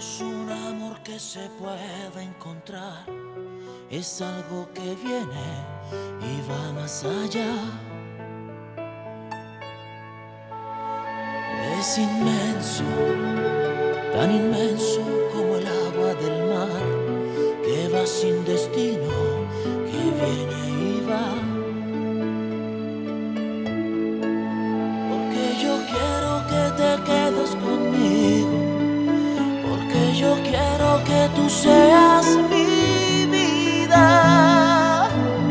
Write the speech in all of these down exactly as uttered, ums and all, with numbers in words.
es un amor que se puede encontrar, es algo que viene y va más allá. Es inmenso, tan inmenso como el agua del mar, que va sin destino, que viene y va. Porque yo quiero que te quedes conmigo, porque yo quiero que tú seas mi vida.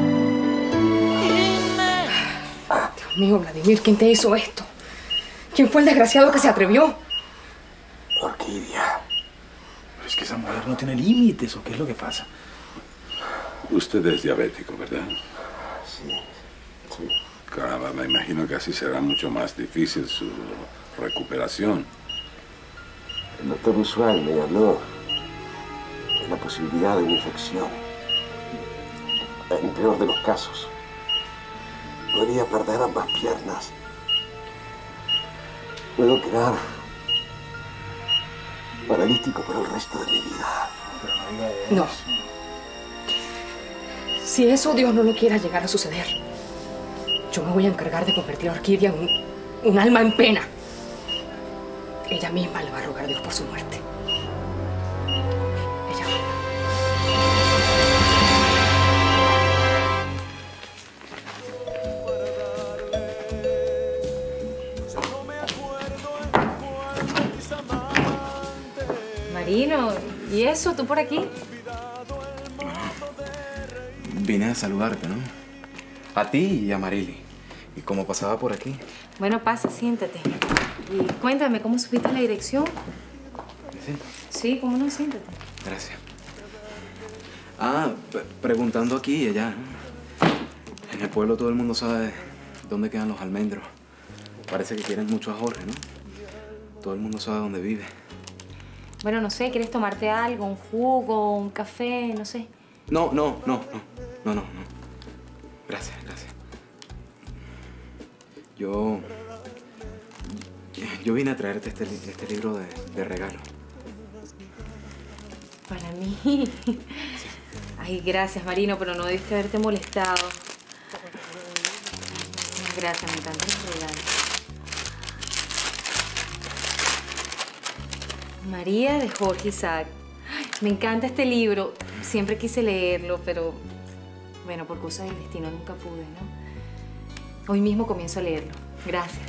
Ah, Dios mío, Vladimir, ¿quién te hizo esto? ¿Quién fue el desgraciado que se atrevió? Orquídea. Pero es que esa mujer no tiene límites, ¿o qué es lo que pasa? Usted es diabético, ¿verdad? Sí, sí. Caramba, me imagino que así será mucho más difícil su recuperación. El doctor Usual me habló de la posibilidad de una infección. En el peor de los casos, podría perder ambas piernas. Puedo quedar paralítico por el resto de mi vida. Pero no diga eso. No. Si eso Dios no lo quiera llegar a suceder, yo me voy a encargar de convertir a Orquídea en un, un alma en pena. Ella misma le va a rogar a Dios por su muerte. Ella. Marino, ¿y eso? ¿Tú por aquí? Vine a saludarte, ¿no? A ti y a Marily. Y como pasaba por aquí... Bueno, pasa, siéntate. Y cuéntame, ¿cómo supiste la dirección? ¿Me siento? Sí, ¿cómo no? Siéntate. Gracias. Ah, preguntando aquí y allá, ¿no? En el pueblo todo el mundo sabe dónde quedan los almendros. Parece que quieren mucho a Jorge, ¿no? Todo el mundo sabe dónde vive. Bueno, no sé, ¿quieres tomarte algo? ¿Un jugo? ¿Un café? No sé. No, no, no, no. No, no, no. Gracias, gracias. Yo... Yo vine a traerte este, este libro de, de regalo. ¿Para mí? Sí. Ay, gracias, Marino, pero no debiste haberte molestado. Gracias, me encantan los regalos. María de Jorge Isaac. Ay, me encanta este libro. Siempre quise leerlo, pero... Bueno, por cosas del destino nunca pude, ¿no? Hoy mismo comienzo a leerlo. Gracias.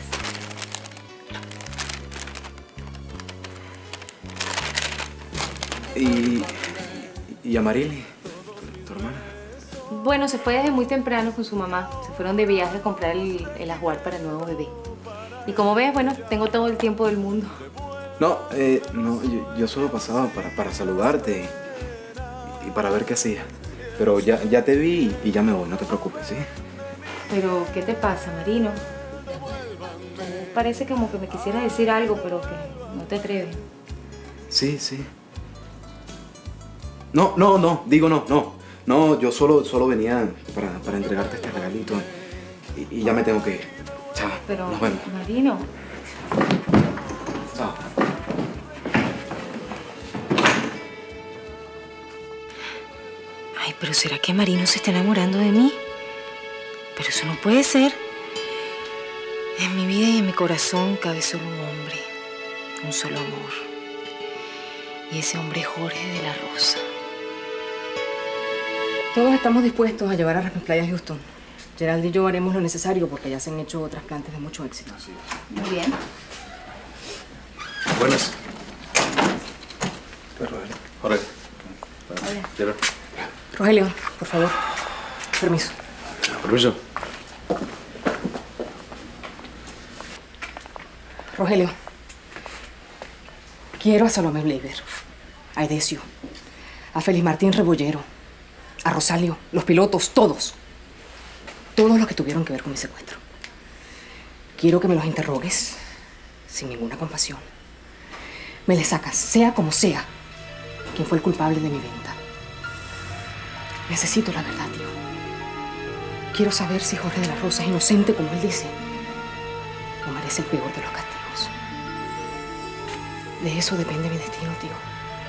¿Y, y a Marily, tu hermana? Bueno, se fue desde muy temprano con su mamá. Se fueron de viaje a comprar el, el ajuar para el nuevo bebé. Y como ves, bueno, tengo todo el tiempo del mundo. No, eh, no, yo, yo solo pasaba para, para saludarte y, y para ver qué hacías. Pero ya, ya te vi y, y ya me voy, no te preocupes, ¿sí? Pero, ¿qué te pasa, Marino? Parece como que me quisiera decir algo, pero que no te atreves. Sí, sí. No, no, no, digo no, no. No, yo solo, solo venía para, para entregarte este regalito y, y ya me tengo que ir. Chao, pero, nos vemos. Marino. Chao. Ay, pero ¿será que Marino se está enamorando de mí? Pero eso no puede ser. En mi vida y en mi corazón cabe solo un hombre, un solo amor. Y ese hombre es Jorge de la Rosa. Todos estamos dispuestos a llevar a las playas Houston. Gerald y yo haremos lo necesario porque ya se han hecho otras plantas de mucho éxito. Así es. Muy bien. Buenas. Rogelio. Jorge. Hola. Rogelio, por favor. Permiso. Permiso. Rogelio. Quiero a Salomé Bleiber, a Edesio, a Félix Martín Rebollero, a Rosalio, los pilotos, todos. Todos los que tuvieron que ver con mi secuestro. Quiero que me los interrogues sin ninguna compasión. Me les sacas, sea como sea, quién fue el culpable de mi venta. Necesito la verdad, tío. Quiero saber si Jorge de la Rosa es inocente, como él dice, o merece el peor de los castigos. De eso depende mi destino, tío.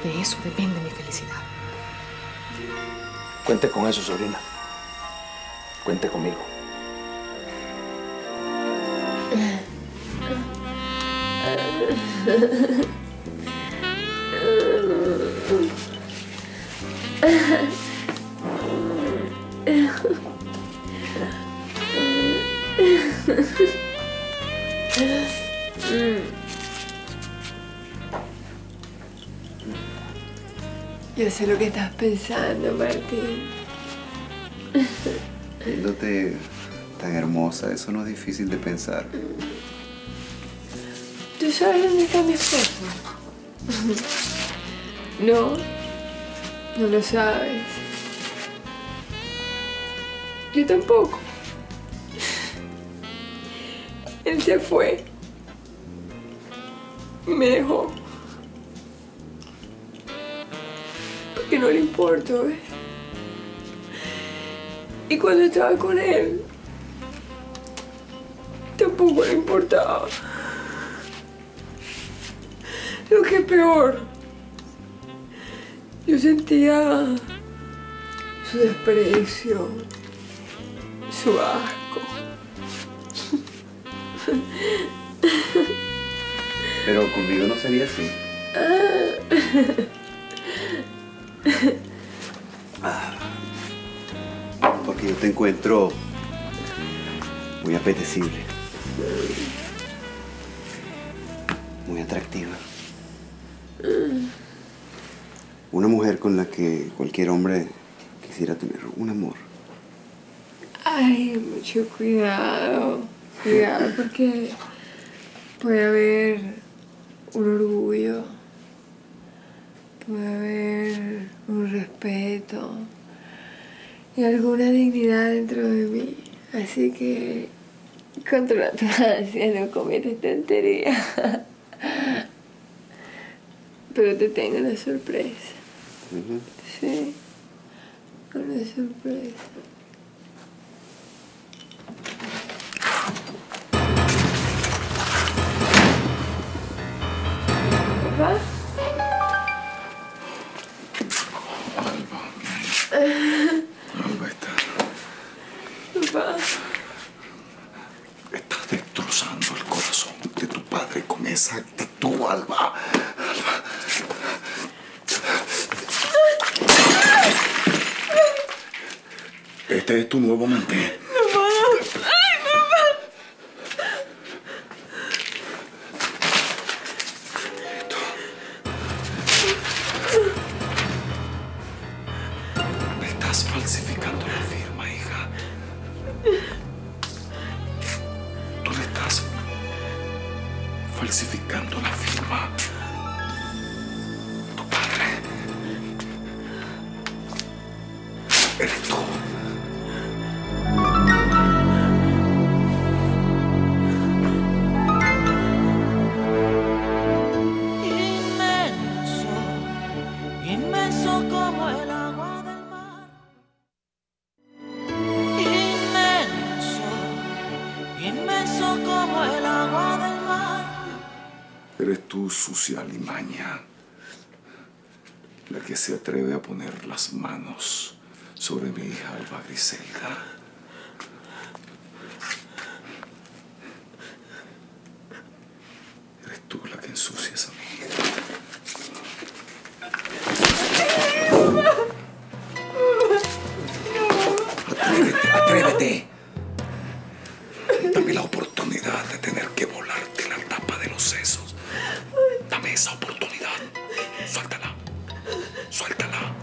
De eso depende mi felicidad. Cuente con eso, sobrina. Cuente conmigo. Yo sé lo que estás pensando, Martín. Viéndote tan hermosa, eso no es difícil de pensar. ¿Tú sabes dónde está mi esposo? No, no lo sabes. Yo tampoco. Él se fue y me dejó. Porque no le importo, ¿ves? Y cuando estaba con él, tampoco le importaba. Lo que es peor, yo sentía su desprecio, su asco. Pero conmigo no sería así. Ah, porque yo te encuentro muy apetecible, muy atractiva. Una mujer con la que cualquier hombre quisiera tener un amor. Ay, mucho cuidado, cuidado, porque puede haber un orgullo, puede haber un respeto y alguna dignidad dentro de mí. Así que controla tu ansia, no cometas tontería. Pero te tengo una sorpresa. Uh-huh. Sí, una sorpresa. ¿Papá? Alba está... Papá. Estás destrozando el corazón de tu padre con esa actitud, Alba. Alba. Este es tu nuevo amante. Estás falsificando la firma, hija. Tú le estás falsificando la firma. Tu padre. Eres tú. Inmenso, inmenso como el agua del mar. Inmenso, inmenso como el agua del mar. Eres tú, sucia alimaña, la que se atreve a poner las manos sobre mi hija Alba Griselda. Eres tú la que ensucias a mi hija. Atrévete, atrévete. Dame la oportunidad de tener que volarte la tapa de los sesos. Dame esa oportunidad. Suéltala. Suéltala.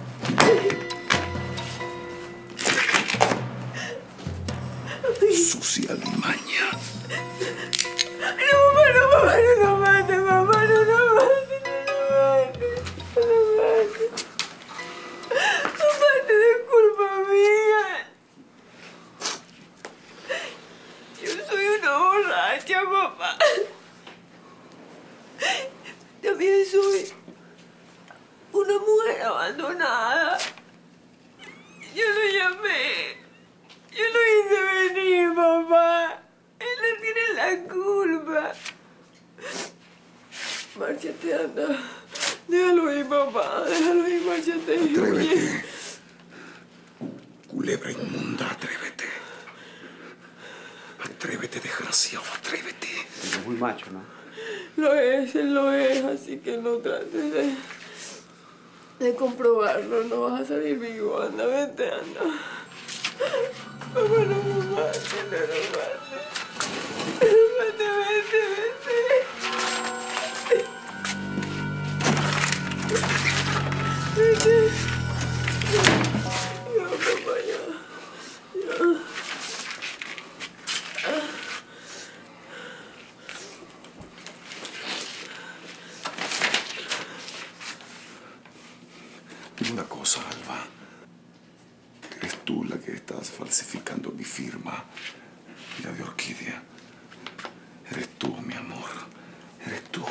Sucia alimaña. No, mamá, no, mamá, no, no mate, mamá, no, no mate, no, no mate, no mate. Mamá, no es culpa mía. Yo soy una borracha, papá. También soy una mujer abandonada. Yo lo llamé. Yo lo hice venir, papá. Él no tiene la culpa. Márchate, anda. Déjalo ahí, papá. Culebra inmunda, atrévete. Atrévete, desgraciado, atrévete. Es muy macho, ¿no? Lo es, él lo es, así que no trates de, de comprobarlo. No vas a salir vivo. Anda, vete, anda. Mamá, no me mates, no me mates. Vete, vete, vete. Vete. Ya, papá, ya. Ya. Dime una cosa, Alba. ¿Eres tú la que estás falsificando mi firma y la de Orquídea? Eres tú, mi amor. Eres tú.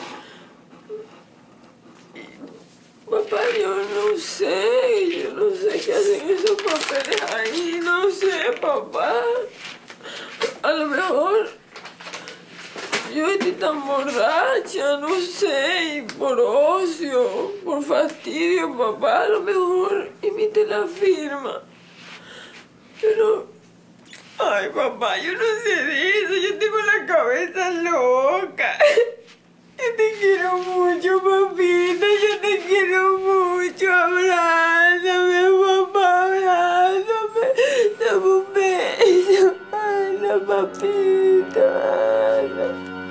Papá, yo no sé. Yo no sé qué hacen esos papeles ahí. No sé, papá. A lo mejor yo estoy tan borracha, no sé, y por ocio, por fastidio, papá. A lo mejor imité la firma. Pero, ay, papá, yo no sé de eso. Yo tengo la cabeza loca. Yo te quiero mucho, papita. Yo te quiero mucho. Abrázame, papá, abrázame. Dame un beso. Ana, papita, Ana.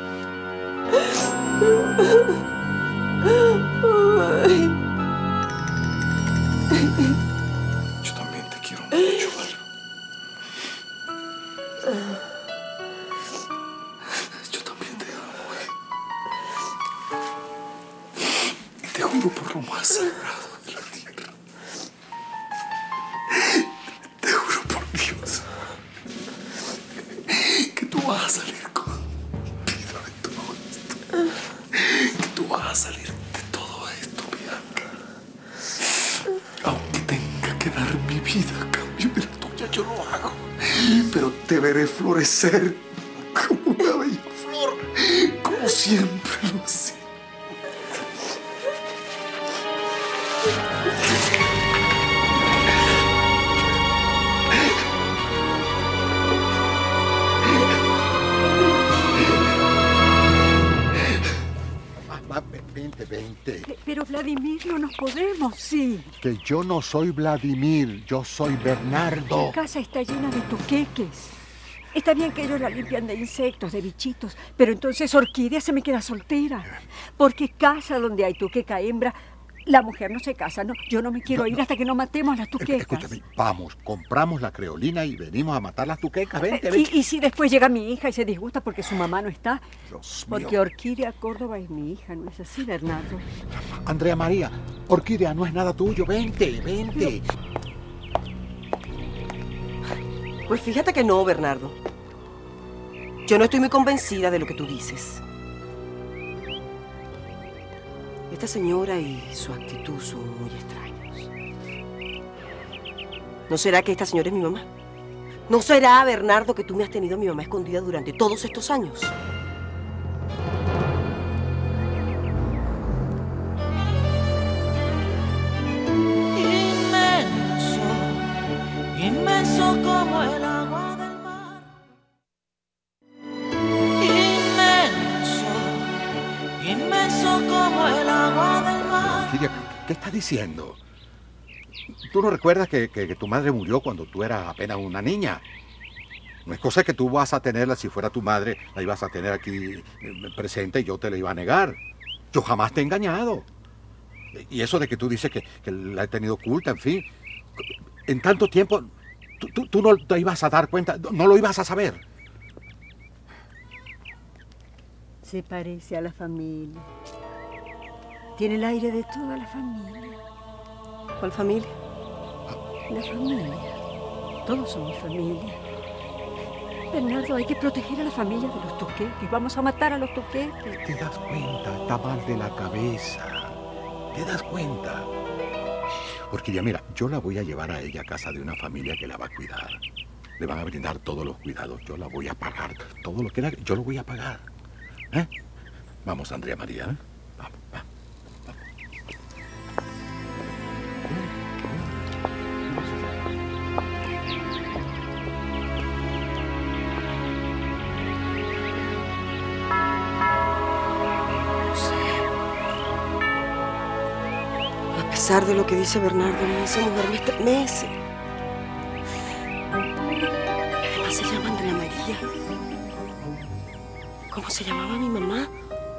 Ay. Yo también te quiero mucho, Alba. Yo también te amo. Y te juro por lo más sagrado de la tierra. Te juro por Dios que tú vas a salir con vida de todo esto. Que tú vas a salir de todo esto, Bianca. Aunque tenga que dar mi vida a cambio de la tuya, yo lo hago. Pero te veré florecer como una bella flor, como siempre lo sé. Vente, vente. Pero Vladimir, no nos podemos, sí. Que yo no soy Vladimir, yo soy Bernardo. La casa está llena de tuqueques. Está bien que ellos la limpian de insectos, de bichitos, pero entonces Orquídea se me queda soltera. Porque casa donde hay tuqueca hembra, la mujer no se casa, no. Yo no me quiero No, ir no. hasta que no matemos las tuquecas. Escúchame, vamos, compramos la creolina y venimos a matar las tuquecas. Vente, Eh, vente. Y, y si después llega mi hija y se disgusta porque su mamá no está. Dios mío. Porque Orquídea Córdoba es mi hija, ¿no es así, Bernardo? Andrea María, Orquídea no es nada tuyo. Vente, vente. Pues fíjate que no, Bernardo. Yo no estoy muy convencida de lo que tú dices. Esta señora y su actitud son muy extraños. ¿No será que esta señora es mi mamá? ¿No será, Bernardo, que tú me has tenido a mi mamá escondida durante todos estos años? Inmenso, inmenso como el agua del mar. Inmenso, inmenso como el agua del mar. Orquídea, ¿qué, qué estás diciendo? ¿Tú no recuerdas que, que, que tu madre murió cuando tú eras apenas una niña? No es cosa que tú vas a tenerla, si fuera tu madre, la ibas a tener aquí eh, presente y yo te la iba a negar. Yo jamás te he engañado. Y eso de que tú dices que, que la he tenido oculta, en fin. En tanto tiempo, tú, tú, tú no te ibas a dar cuenta, no lo ibas a saber. Se parece a la familia. Tiene el aire de toda la familia. ¿Cuál familia? La familia. Todos somos familia. Bernardo, hay que proteger a la familia de los tuqueques. Vamos a matar a los tuqueques. ¿Te das cuenta? Está mal de la cabeza. ¿Te das cuenta? Porque ya mira, yo la voy a llevar a ella a casa de una familia que la va a cuidar. Le van a brindar todos los cuidados. Yo la voy a pagar. Todo lo que era, yo lo voy a pagar. ¿Eh? Vamos, Andrea María. ¿eh? Vamos, vamos. pesar de lo que dice Bernardo, esa mujer me estremece. Además se llama Andrea María. ¿Cómo se llamaba mi mamá?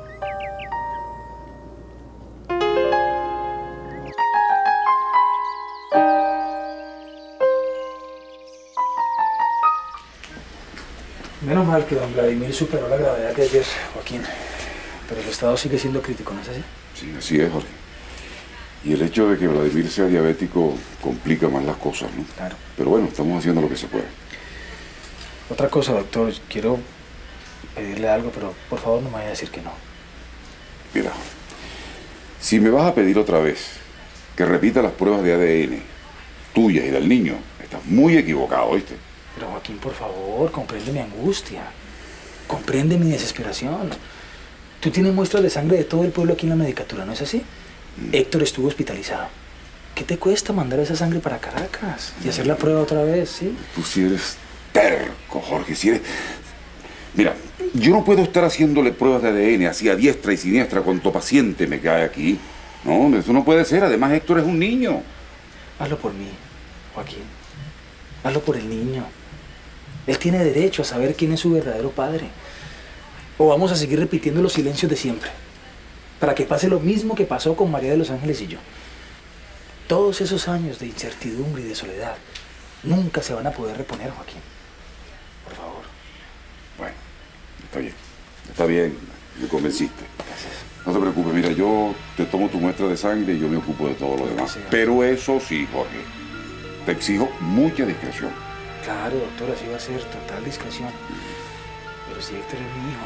Menos mal que don Vladimir superó la gravedad de ayer, Joaquín. Pero el estado sigue siendo crítico, ¿no es así? Sí, así es, Jorge. Y el hecho de que Vladimir sea diabético complica más las cosas, ¿no? Claro. Pero bueno, estamos haciendo lo que se puede. Otra cosa, doctor, quiero pedirle algo, pero por favor no me vaya a decir que no. Mira, si me vas a pedir otra vez que repita las pruebas de A D N tuyas y del niño, estás muy equivocado, ¿oíste? Pero Joaquín, por favor, comprende mi angustia. Comprende mi desesperación. Tú tienes muestras de sangre de todo el pueblo aquí en la medicatura, ¿no es así? Mm. Héctor estuvo hospitalizado. ¿Qué te cuesta mandar esa sangre para Caracas y hacer la prueba otra vez, sí? Tú sí eres terco, Jorge, si eres... Mira, yo no puedo estar haciéndole pruebas de A D N así a diestra y siniestra cuanto paciente me cae aquí. No, eso no puede ser. Además, Héctor es un niño. Hazlo por mí, Joaquín. Hazlo por el niño. Él tiene derecho a saber quién es su verdadero padre. O vamos a seguir repitiendo los silencios de siempre, para que pase lo mismo que pasó con María de los Ángeles y yo. Todos esos años de incertidumbre y de soledad nunca se van a poder reponer, Joaquín. Por favor. Bueno, está bien. Está bien, me convenciste. Gracias. No te preocupes, mira, yo te tomo tu muestra de sangre y yo me ocupo de todo lo demás. Sí, pero eso sí, Jorge, te exijo mucha discreción. Claro, doctor, así va a ser, total discreción. Pero si Héctor es mi hijo...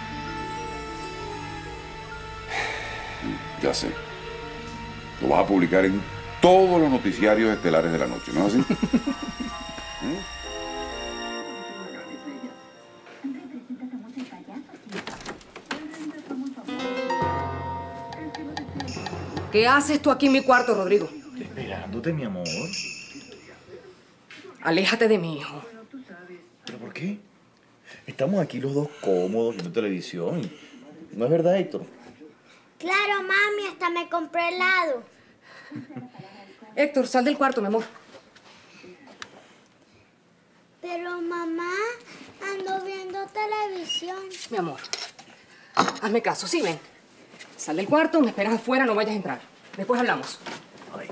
Ya sé. Lo vas a publicar en todos los noticiarios estelares de la noche, ¿no es así? ¿Eh? ¿Qué haces tú aquí en mi cuarto, Rodrigo? Esperándote, mi amor. Aléjate de mi hijo. ¿Pero por qué? Estamos aquí los dos cómodos viendo televisión. ¿No es verdad, Héctor? Claro, mami, hasta me compré helado. Héctor, sal del cuarto, mi amor. Pero, mamá, ando viendo televisión. Mi amor, hazme caso, sí, ven. Sal del cuarto, me esperas afuera, no vayas a entrar. Después hablamos. Ay.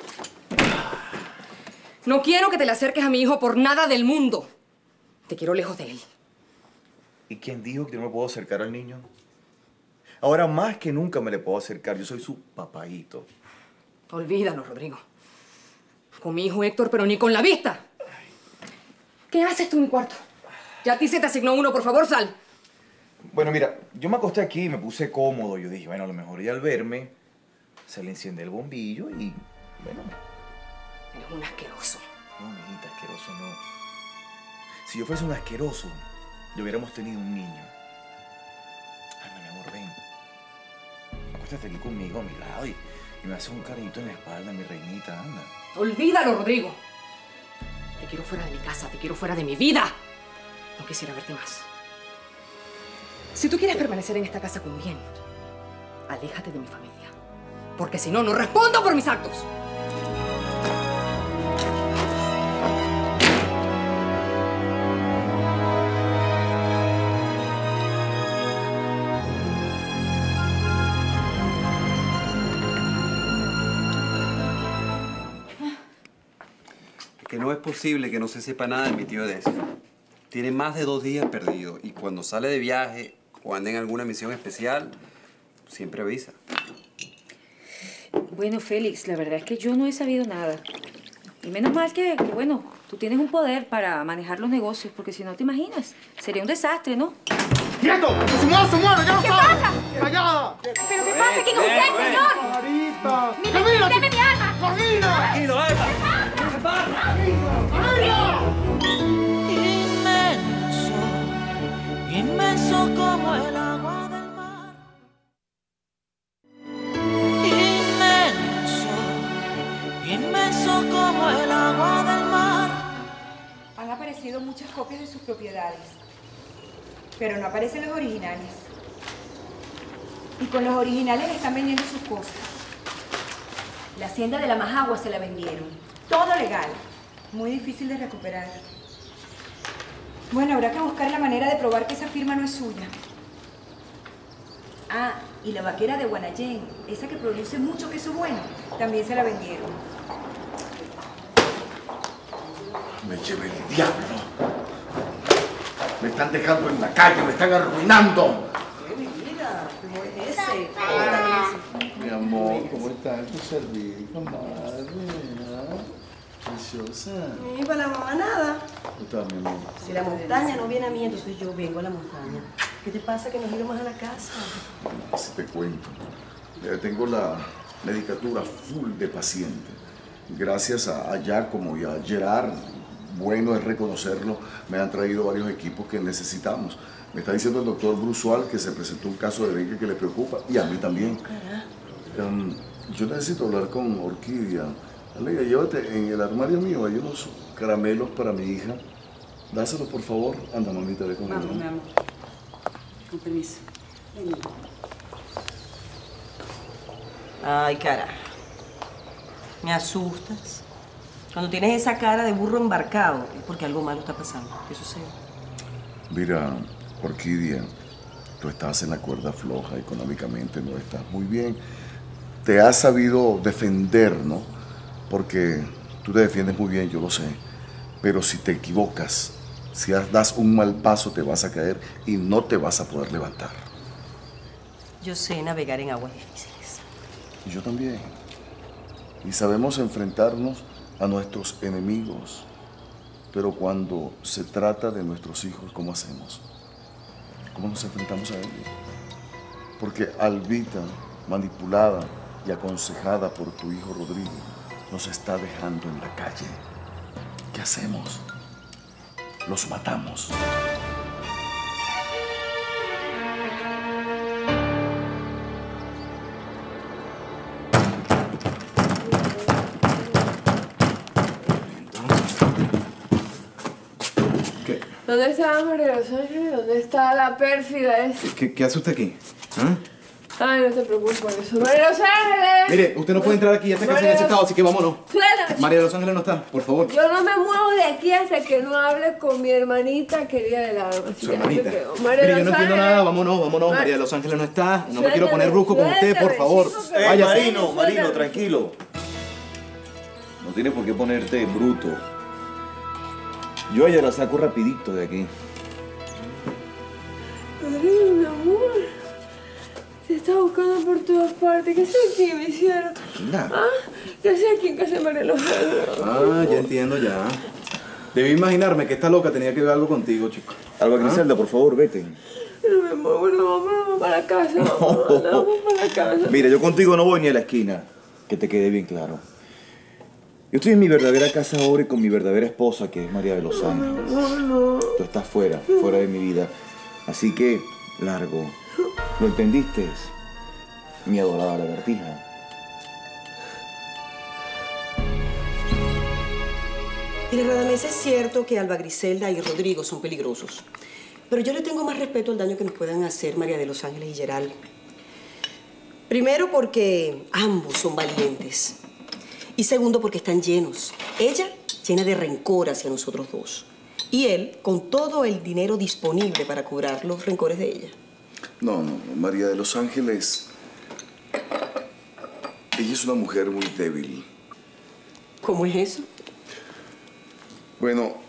No quiero que te le acerques a mi hijo por nada del mundo. Te quiero lejos de él. ¿Y quién dijo que no me puedo acercar al niño? Ahora más que nunca me le puedo acercar. Yo soy su papaíto. Olvídalo, Rodrigo. Con mi hijo Héctor, pero ni con la vista. ¿Qué haces tú en mi cuarto? Ya a ti se te asignó uno, por favor, sal. Bueno, mira, yo me acosté aquí y me puse cómodo. Yo dije, bueno, a lo mejor ya al verme se le enciende el bombillo y, bueno... Eres un asqueroso. No, mijita, asqueroso no. Si yo fuese un asqueroso, ya hubiéramos tenido un niño. Anda, mi amor, ven. Acuéstate aquí conmigo a mi lado y, y me haces un cariñito en la espalda, mi reinita, anda. Olvídalo, Rodrigo. Te quiero fuera de mi casa, te quiero fuera de mi vida. No quisiera verte más. Si tú quieres permanecer en esta casa con bien, aléjate de mi familia. Porque si no, no respondo por mis actos. Que no es posible que no se sepa nada de mi tío Decio. Tiene más de dos días perdido y cuando sale de viaje o anda en alguna misión especial, siempre avisa. Bueno, Félix, la verdad es que yo no he sabido nada. Y menos mal que, que, bueno, tú tienes un poder para manejar los negocios, porque si no te imaginas, sería un desastre, ¿no? ¡Quieto! ¡Que se mueva, se mueve! ¡Ya lo ¿Qué sabe! pasa? ¡Callada! ¿Pero qué pasa? ¿Quién es usted, señor? ¡Clarita! ¡Mire, ¡Camila! deme mi arma! ¡Camila! Tranquilo, Eva. ¿Qué pasa? ¡Camila! Inmenso, inmenso como el agua del mar. Inmenso, inmenso como el agua del mar. Han aparecido muchas copias de sus propiedades, pero no aparecen los originales. Y con los originales están vendiendo sus cosas. La hacienda de la Majagua se la vendieron. Todo legal. Muy difícil de recuperar. Bueno, habrá que buscar la manera de probar que esa firma no es suya. Ah, y la vaquera de Guanayén, esa que produce mucho queso bueno, también se la vendieron. Me lleve el diablo. Me están dejando en la calle, me están arruinando. ¿Qué, mi vida? ¿Cómo es ese? Mi amor, ¿cómo estás? Tu servicio, madre. Preciosa. Ni para la mamá nada. ¿Cómo estás, mi amor? Si la montaña no viene a mí, entonces yo vengo a la montaña. ¿Qué te pasa que nos iremos a la casa? Así te cuento. Eh, tengo la medicatura full de paciente. Gracias a, a Giacomo y a Gerard, bueno es reconocerlo, me han traído varios equipos que necesitamos. Me está diciendo el doctor Brusual que se presentó un caso de dengue que le preocupa, y a mí también. Um, yo necesito hablar con Orquídea. Aleja, llévate en el armario mío, hay unos caramelos para mi hija. Dáselos, por favor. Anda, mamita, ve conmigo. Vamos, mi amor. Con permiso. Ven. Ay, cara. Me asustas. Cuando tienes esa cara de burro embarcado, es porque algo malo está pasando. ¿Qué sucede? Mira, Orquídea, tú estás en la cuerda floja económicamente, no estás muy bien. Te has sabido defender, ¿no? Porque tú te defiendes muy bien, yo lo sé. Pero si te equivocas, si das un mal paso, te vas a caer y no te vas a poder levantar. Yo sé navegar en aguas difíciles. Y yo también. Y sabemos enfrentarnos a nuestros enemigos. Pero cuando se trata de nuestros hijos, ¿cómo hacemos? ¿Cómo nos enfrentamos a ellos? Porque Albita, manipulada y aconsejada por tu hijo Rodrigo, nos está dejando en la calle. ¿Qué hacemos? Los matamos. ¿Qué? ¿Dónde está María de los Ángeles? ¿Dónde está la pérfida esa? ¿Qué, qué hace usted aquí? ¿Ah? Ay, no te preocupes por eso. ¡María de los Ángeles! Mire, usted no puede entrar aquí, ya está casi en María ese de- estado, así que vámonos. Suéltame. María de los Ángeles no está, por favor. Yo no me muevo de aquí hasta que no hable con mi hermanita querida del alma. Así Su que hermanita. me quedo. María Mire, de yo no los entiendo Ángeles. nada, vámonos, vámonos. Mar- María de los Ángeles no está. No me Suéltame, quiero poner brusco con usted, por suéltame, favor. chico, Eh, Váyase. Marino, Marino, tranquilo. No tienes por qué ponerte bruto. Yo a ella la saco rapidito de aquí. Marino, mi amor. Te está buscando por todas partes. ¿Qué haces aquí, mi cielo? Nada. ¿Ah? ¿Qué haces aquí en casa de María de los Ángeles? Ah, ya entiendo, ya. Debí imaginarme que esta loca tenía que ver algo contigo, chico. Alba Griselda, por favor, vete. Pero, mi amor, bueno, vamos, vamos para la casa. Vamos, vamos para la casa. Mira, yo contigo no voy ni a la esquina. Que te quede bien claro. Yo estoy en mi verdadera casa ahora y con mi verdadera esposa, que es María de los Ángeles. No, no. Tú estás fuera, fuera de mi vida. Así que, largo. ¿Lo entendiste? Mi adorada lagartija. Mira, Radamés, es cierto que Alba Griselda y Rodrigo son peligrosos. Pero yo le tengo más respeto al daño que nos puedan hacer María de los Ángeles y Gerald. Primero porque ambos son valientes. Y segundo porque están llenos. Ella llena de rencor hacia nosotros dos. Y él con todo el dinero disponible para cobrar los rencores de ella. No, no, no, María de los Ángeles. Ella es una mujer muy débil. ¿Cómo es eso? Bueno,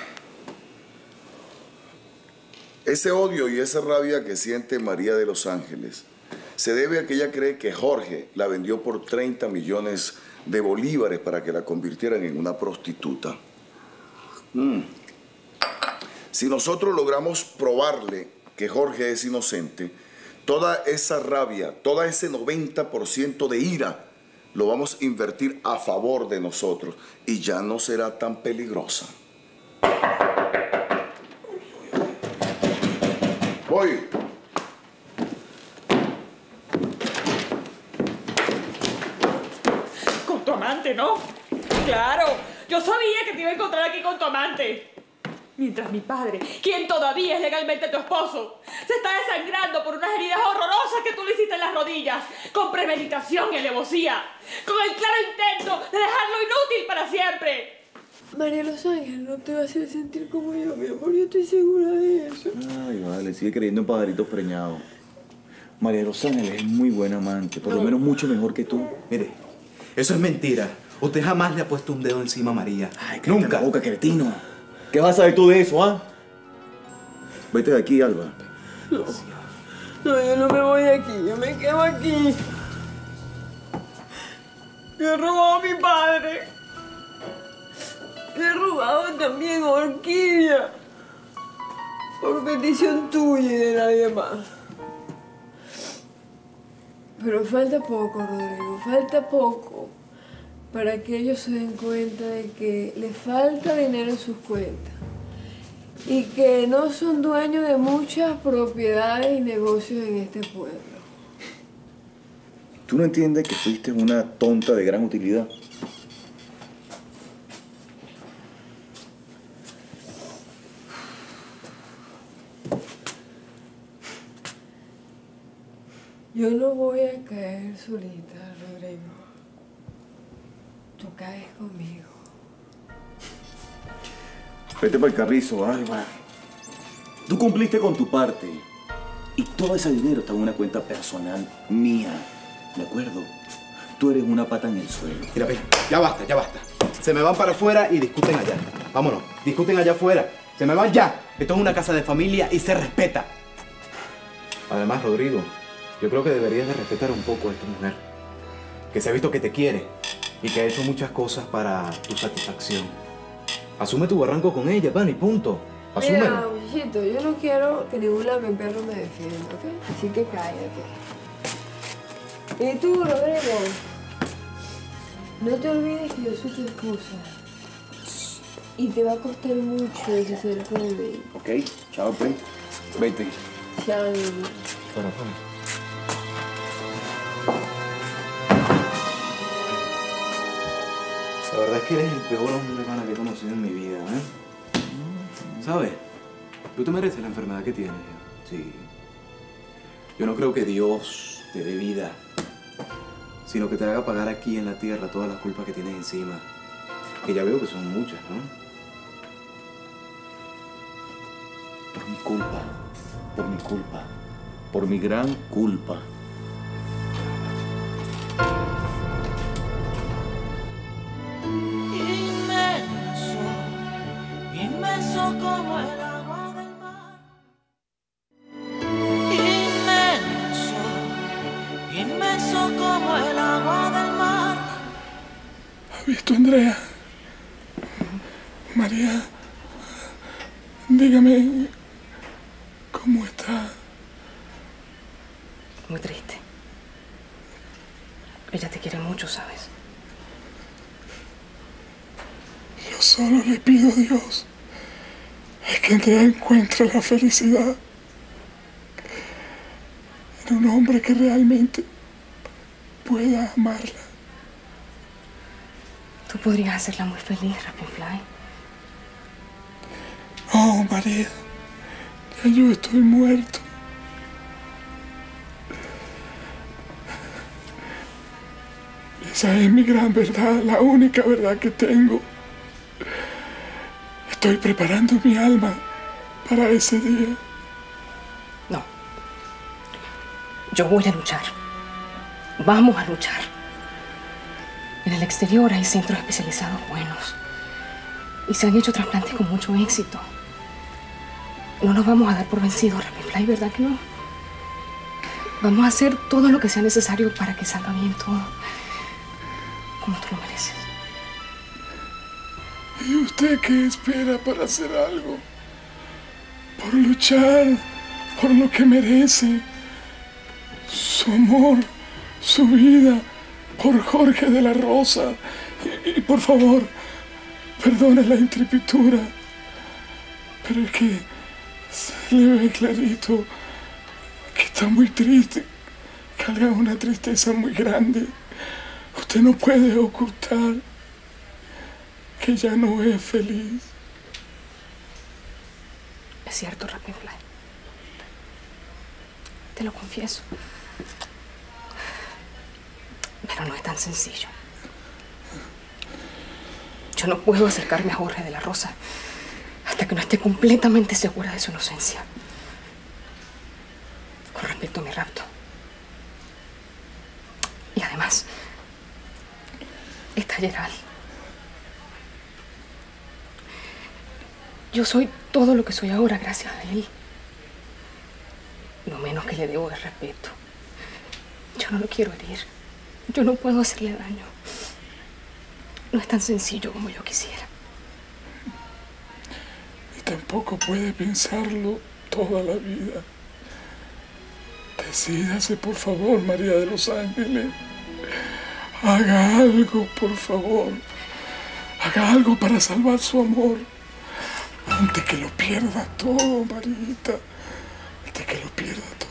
ese odio y esa rabia que siente María de los Ángeles se debe a que ella cree que Jorge la vendió por treinta millones de bolívares para que la convirtieran en una prostituta. Mm. Si nosotros logramos probarle que Jorge es inocente, toda esa rabia, todo ese noventa por ciento de ira, lo vamos a invertir a favor de nosotros y ya no será tan peligrosa. Voy. Con tu amante, ¿no? Claro, yo sabía que te iba a encontrar aquí con tu amante. Mientras mi padre, quien todavía es legalmente tu esposo, se está desangrando por unas heridas horrorosas que tú le hiciste en las rodillas, con premeditación y alevosía, con el claro intento de dejarlo inútil para siempre. María Los Ángeles no te va a hacer sentir como yo, mi amor. Yo estoy segura de eso. Ay, vale, sigue creyendo en pajaritos preñados. María Los Ángeles es muy buena amante, por lo menos mucho mejor que tú. Mire, eso es mentira. Usted jamás le ha puesto un dedo encima a María. Ay, nunca. La boca, cretino. ¿Qué vas a saber tú de eso, ah? Vete de aquí, Alba. No. No, yo no me voy de aquí. Yo me quedo aquí. Me he robado a mi padre. Me he robado también a Orquídea. Por petición tuya y de nadie más. Pero falta poco, Rodrigo. Falta poco para que ellos se den cuenta de que les falta dinero en sus cuentas y que no son dueños de muchas propiedades y negocios en este pueblo. ¿Tú no entiendes que fuiste una tonta de gran utilidad? Yo no voy a caer solita, Rodrigo. Tú caes conmigo. Vete para el carrizo, Alba. Tú cumpliste con tu parte. Y todo ese dinero está en una cuenta personal mía. ¿De acuerdo? Tú eres una pata en el suelo. Mira, ven, ya basta, ya basta. Se me van para afuera y discuten allá. Vámonos, discuten allá afuera. Se me van ya. Esto es una casa de familia y se respeta. Además, Rodrigo, yo creo que deberías de respetar un poco a esta mujer. Que se ha visto que te quiere y que ha hecho muchas cosas para tu satisfacción. Asume tu barranco con ella, pan, y punto. Asúmelo. Mira, muchachito, yo no quiero que ningún perro me defienda, ¿ok? Así que cállate. Y tú, Rodrigo, no te olvides que yo soy tu esposa. Y te va a costar mucho deshacerte de mí. Ok, chao, pues. Vete. Chao, mi amor. Bueno, pues. La verdad es que eres el peor hombre pana que he conocido en mi vida, ¿eh? ¿Sabes? Tú te mereces la enfermedad que tienes. Sí. Yo no creo que Dios te dé vida, sino que te haga pagar aquí en la tierra todas las culpas que tienes encima. Que ya veo que son muchas, ¿no? Por mi culpa. Por mi culpa. Por mi gran culpa. Inmenso, inmenso como el agua del mar. Inmenso, inmenso como el agua del mar. ¿Has visto, Andrea? María, dígame, ¿cómo está? Muy triste. Ella te quiere mucho, ¿sabes? Yo solo le pido a Dios es que Andrea encuentre la felicidad en un hombre que realmente pueda amarla. Tú podrías hacerla muy feliz, Rapidfly. Oh, María, ya yo estoy muerto. Esa es mi gran verdad, la única verdad que tengo. Estoy preparando mi alma para ese día. No. Yo voy a luchar. Vamos a luchar. En el exterior hay centros especializados buenos. Y se han hecho trasplantes con mucho éxito. No nos vamos a dar por vencidos, Rapidfly, ¿verdad que no? Vamos a hacer todo lo que sea necesario para que salga bien todo. Como tú lo mereces. ¿Y usted qué espera para hacer algo? Por luchar por lo que merece. Su amor, su vida, por Jorge de la Rosa. Y, y por favor, perdone la intrepitura, pero es que se le ve clarito que está muy triste, carga una tristeza muy grande. Usted no puede ocultar que ya no es feliz. Es cierto, Ravenfly. Te lo confieso. Pero no es tan sencillo. Yo no puedo acercarme a Jorge de la Rosa hasta que no esté completamente segura de su inocencia. Con respecto a mi rapto. Y además, está Gerald. Yo soy todo lo que soy ahora gracias a él. Lo menos que le debo es respeto. Yo no lo quiero herir. Yo no puedo hacerle daño. No es tan sencillo como yo quisiera. Y tampoco puede pensarlo toda la vida. Decídase, por favor, María de los Ángeles. Haga algo, por favor. Haga algo para salvar su amor. Antes que lo pierda todo, Marita. Antes que lo pierda todo.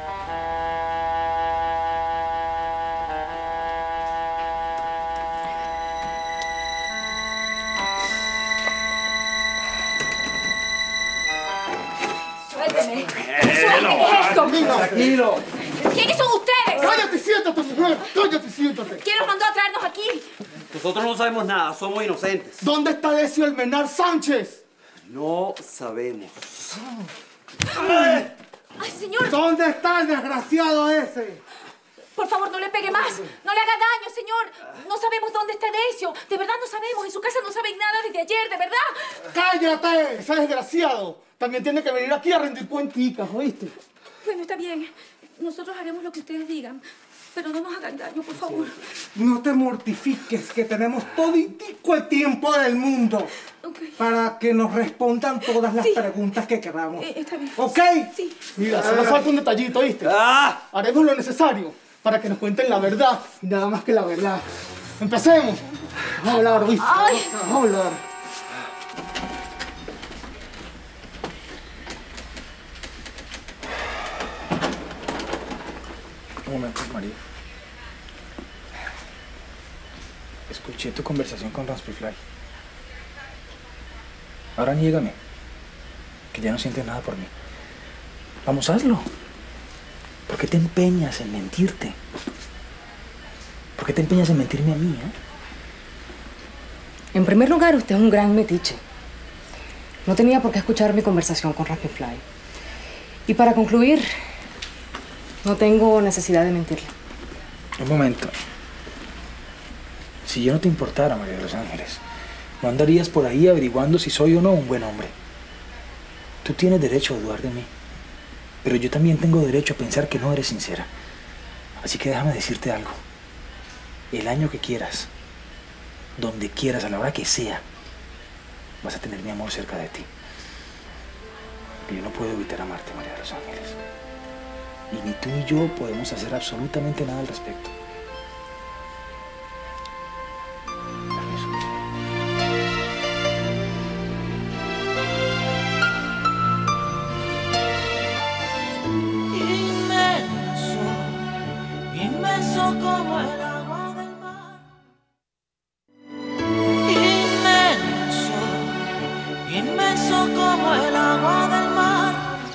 Suélteme. Conmigo. Tranquilo. ¿Quiénes son ustedes? Cállate y siéntate, mujer. Cállate y siéntate. ¿Quién los mandó a traernos aquí? Nosotros no sabemos nada, somos inocentes. ¿Dónde está Decio Almenar Sánchez? No sabemos. Ay, señor. ¿Dónde está el desgraciado ese? Por favor, no le pegue más. No le haga daño, señor. No sabemos dónde está Decio. De verdad no sabemos. En su casa no saben nada desde ayer, de verdad. ¡Cállate! Ese desgraciado también tiene que venir aquí a rendir cuenticas, ¿oíste? Bueno, está bien. Nosotros haremos lo que ustedes digan. Pero no nos hagan daño, por favor. No te mortifiques, que tenemos toditico el tiempo del mundo Okay. para que nos respondan todas las sí. preguntas que queramos. Eh, está bien. ¿Ok? Sí. Mira, solo falta un detallito, ¿oíste? Ah. Haremos lo necesario para que nos cuenten la verdad y nada más que la verdad. Empecemos. Vamos a hablar, ¿oíste? Ay. Vamos a hablar. Un momento, María. Escuché tu conversación con Ravenfly. Ahora niégame que ya no sientes nada por mí. Vamos, hazlo. ¿Por qué te empeñas en mentirte? ¿Por qué te empeñas en mentirme a mí, eh? En primer lugar, usted es un gran metiche. No tenía por qué escuchar mi conversación con Ravenfly. Y para concluir, no tengo necesidad de mentirle. Un momento. Si yo no te importara, María de los Ángeles, no andarías por ahí averiguando si soy o no un buen hombre. Tú tienes derecho a dudar de mí, pero yo también tengo derecho a pensar que no eres sincera. Así que déjame decirte algo. El año que quieras, donde quieras, a la hora que sea, vas a tener mi amor cerca de ti. Que yo no puedo evitar amarte, María de los Ángeles. Y ni tú ni yo podemos hacer absolutamente nada al respecto. Inmenso, inmenso como el agua del mar. Inmenso, inmenso como el agua del mar.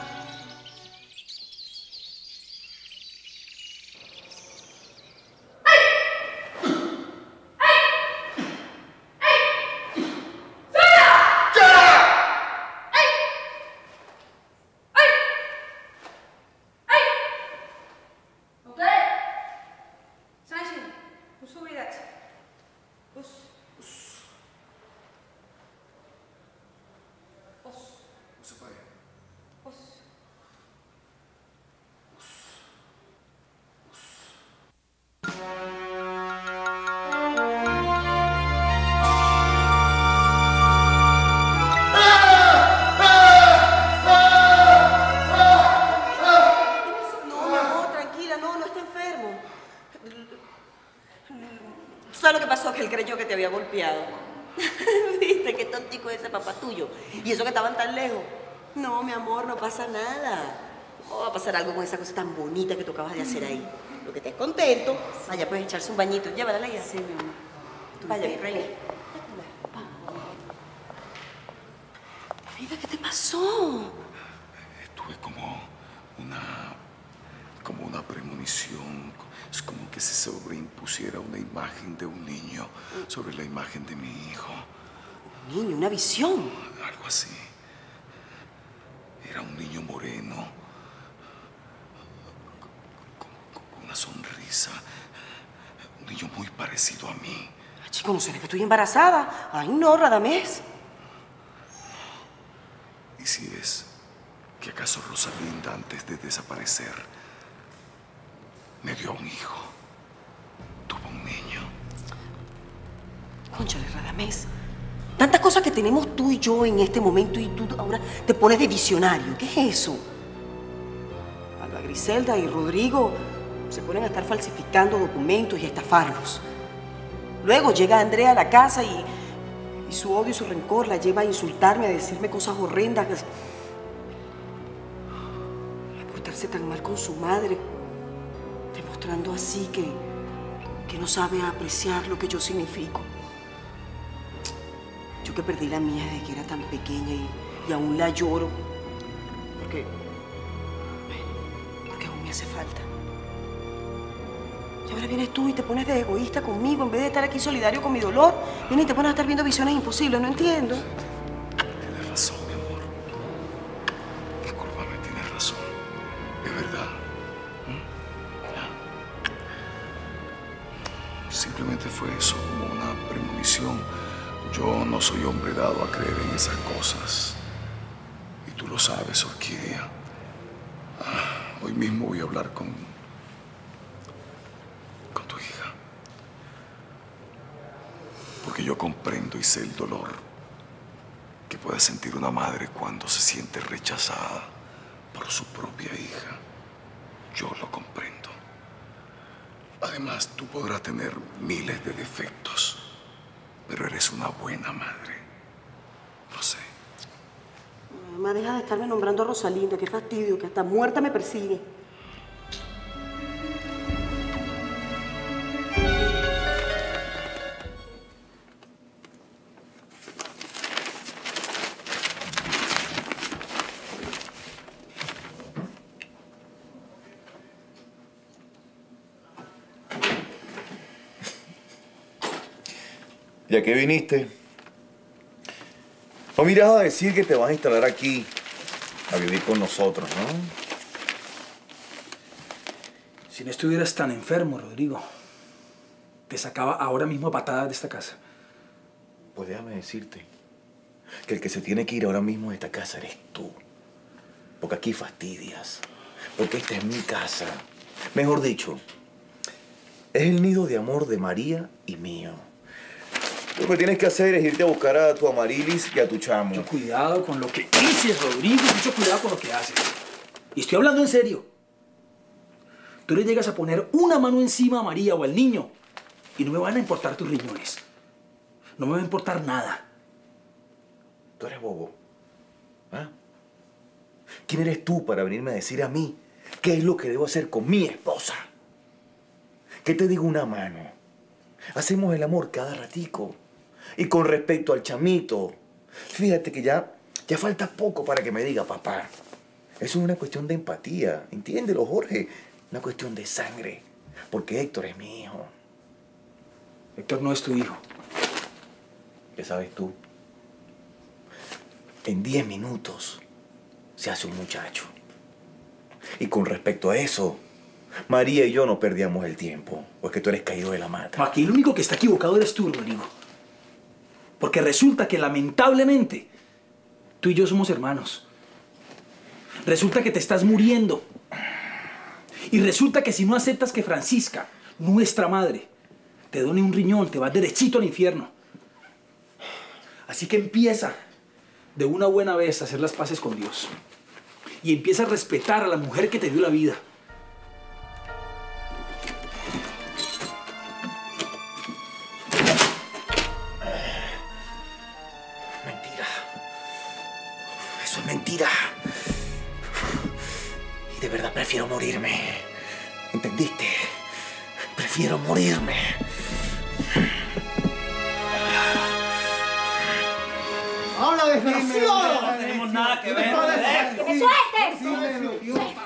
¿Sabes lo que pasó? Que él creyó que te había golpeado. ¿Viste? Qué tontico es ese papá tuyo. Y eso que estaban tan lejos. No, mi amor, no pasa nada. No va a pasar algo con esa cosa tan bonita que tú acabas de hacer ahí. Lo que estés contento, allá puedes echarse un bañito. Llévala, Leia. Sí, mi amor. Vaya, mi reina. Vida, ¿qué te pasó? Fue como una, como una premonición. Es como que se sobreimpusiera una imagen de un niño sobre la imagen de mi hijo. Un niño, una visión. Algo así. Era un niño moreno, con, con una sonrisa. Un niño muy parecido a mí. Chico, ¿no será que estoy embarazada? Ay, no, Radamés. ¿Y si es que acaso Rosalinda, antes de desaparecer, me dio un hijo? Tuvo un niño. Cónchale, Radamés. Tantas cosas que tenemos tú y yo en este momento y tú ahora te pones de visionario. ¿Qué es eso? Alba Griselda y Rodrigo se ponen a estar falsificando documentos y a estafarlos. Luego llega Andrea a la casa y, y su odio y su rencor la lleva a insultarme, a decirme cosas horrendas, a portarse tan mal con su madre, demostrando así que, que no sabe apreciar lo que yo significo. Yo que perdí la mía desde que era tan pequeña y, y aún la lloro, porque, porque aún me hace falta. Y ahora vienes tú y te pones de egoísta conmigo en vez de estar aquí solidario con mi dolor. Vienes y te pones a estar viendo visiones imposibles, no entiendo. Tienes razón, mi amor. Discúlpame, tienes razón. Es verdad. ¿Mm? Simplemente fue eso, como una premonición. Yo no soy hombre dado a creer en esas cosas. Y tú lo sabes, Orquídea. Ah, hoy mismo voy a hablar con... con tu hija. Porque yo comprendo y sé el dolor que puede sentir una madre cuando se siente rechazada por su propia hija. Yo lo comprendo. Además, tú podrás tener miles de defectos, pero eres una buena madre. Lo sé. Mamá, deja de estarme nombrando a Rosalinda. Qué fastidio, que hasta muerta me persigue. Ya que viniste, no miras a decir que te vas a instalar aquí a vivir con nosotros, ¿no? Si no estuvieras tan enfermo, Rodrigo, te sacaba ahora mismo a patadas de esta casa. Pues déjame decirte que el que se tiene que ir ahora mismo de esta casa eres tú. Porque aquí fastidias. Porque esta es mi casa. Mejor dicho, es el nido de amor de María y mío. Lo que tienes que hacer es irte a buscar a tu Amarilis y a tu chamo. Mucho cuidado con lo que dices, Rodrigo. Mucho cuidado con lo que haces. Y estoy hablando en serio. Tú le llegas a poner una mano encima a María o al niño y no me van a importar tus riñones. No me va a importar nada. Tú eres bobo. ¿Ah? ¿Quién eres tú para venirme a decir a mí qué es lo que debo hacer con mi esposa? ¿Qué te digo una mano? Hacemos el amor cada ratico. Y con respecto al chamito, fíjate que ya, ya falta poco para que me diga papá. Eso es una cuestión de empatía, entiéndelo, Jorge. Una cuestión de sangre, porque Héctor es mi hijo. Héctor no es tu hijo. ¿Qué sabes tú? En diez minutos se hace un muchacho. Y con respecto a eso, María y yo no perdíamos el tiempo, porque tú eres caído de la mata. Aquí el único que está equivocado eres tú, Rodrigo. Porque resulta que lamentablemente tú y yo somos hermanos. Resulta que te estás muriendo. Y resulta que si no aceptas que Francisca, nuestra madre, te done un riñón, te vas derechito al infierno. Así que empieza de una buena vez a hacer las paces con Dios. Y empieza a respetar a la mujer que te dio la vida. Mentira. Eso es mentira. Y de verdad prefiero morirme. ¿Entendiste? Prefiero morirme. Habla de desgraciado! No tenemos nada que ver. ¡Que me sueltes!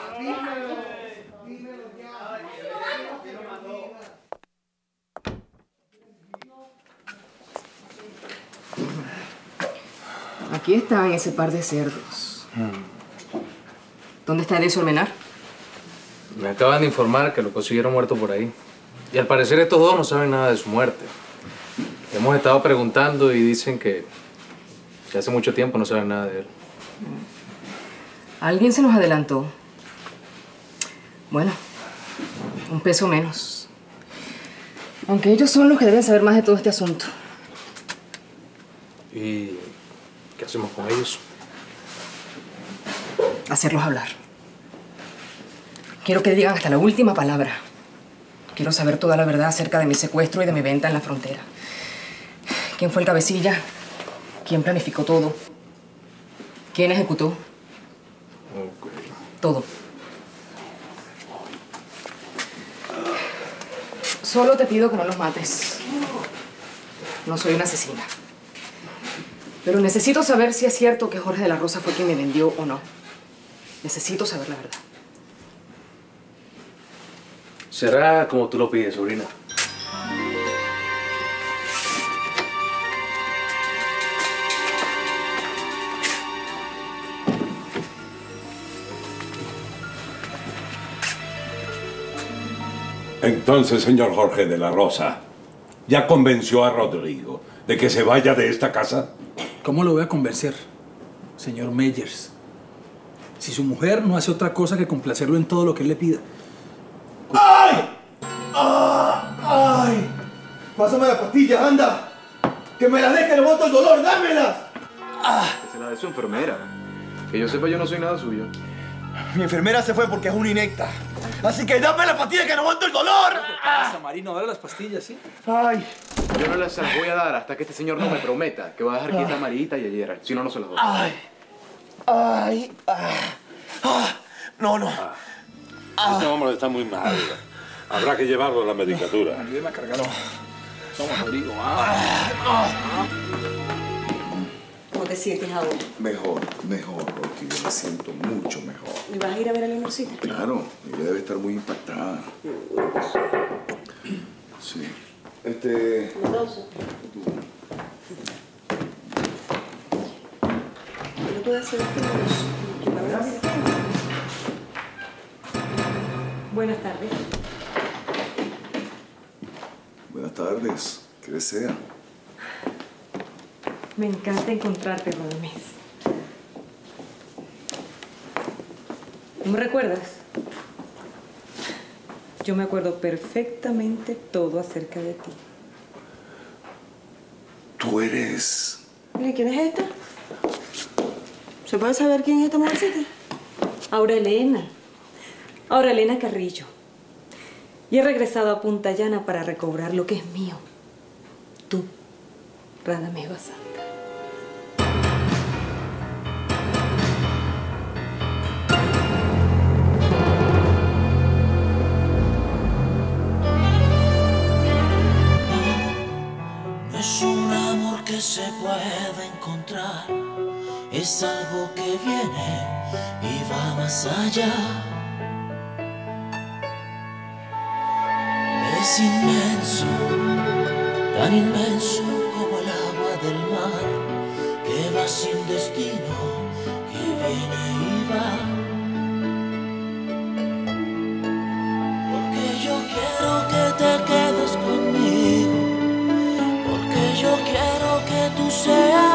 Aquí están ese par de cerdos. ¿Dónde está Edesio Almenar? Me acaban de informar que lo consiguieron muerto por ahí. Y al parecer estos dos no saben nada de su muerte. Hemos estado preguntando y dicen que, que hace mucho tiempo no saben nada de él. Alguien se nos adelantó. Bueno, un peso menos. Aunque ellos son los que deben saber más de todo este asunto. ¿Y qué hacemos con ellos? Hacerlos hablar. Quiero que digan hasta la última palabra. Quiero saber toda la verdad acerca de mi secuestro y de mi venta en la frontera. ¿Quién fue el cabecilla? ¿Quién planificó todo? ¿Quién ejecutó? Okay. Todo. Solo te pido que no los mates. No soy una asesina. Pero necesito saber si es cierto que Jorge de la Rosa fue quien me vendió o no. Necesito saber la verdad. Será como tú lo pides, sobrina. Entonces, señor Jorge de la Rosa, ¿ya convenció a Rodrigo de que se vaya de esta casa? ¿Cómo lo voy a convencer, señor Meyers? Si su mujer no hace otra cosa que complacerlo en todo lo que él le pida. ¡Ay! ¡Ah! ¡Ay! Pásame la pastilla, anda. Que me la deje, le boto el dolor, dámelas. Ah. Que se la dé su enfermera. Que yo sepa, yo no soy nada suyo. Mi enfermera se fue porque es una inecta. Así que dame la pastilla que no aguanto el dolor. ¿Qué pasa, Marino? Dale las pastillas, ¿sí? Ay. Yo no las voy a dar hasta que este señor no me prometa que va a dejar quieta a Marita y a Gerald. Si no, no se las doy. Ay. Ay. Ah. Ah. No, no. Ah. Este hombre está muy mal. Habrá que llevarlo a la medicatura. Ayúdeme a cargarlo. Vamos, Rodrigo. Ah. Ah. ¿Cómo te sientes ahora? Mejor, mejor, Rocky. Yo me siento mucho mejor. ¿Y vas a ir a ver a Leonorcita? Claro, ella debe estar muy impactada. Sí. Este... ¿Qué puedo hacer? Buenas tardes. Buenas tardes. ¿Qué desea? Me encanta encontrarte, Radamés. ¿No me recuerdas? Yo me acuerdo perfectamente todo acerca de ti. Tú eres... Mire, ¿quién es esta? ¿Se puede saber quién es esta mujercita? Aura Elena. Aura Elena Carrillo. Y he regresado a Punta Llana para recobrar lo que es mío. Tú, Radamés Basanta. No es un amor que se pueda encontrar, es algo que viene y va más allá. Es inmenso, tan inmenso como el agua del mar, que va sin destino, que viene y va. Porque yo quiero que te quedes conmigo, porque yo quiero que tú seas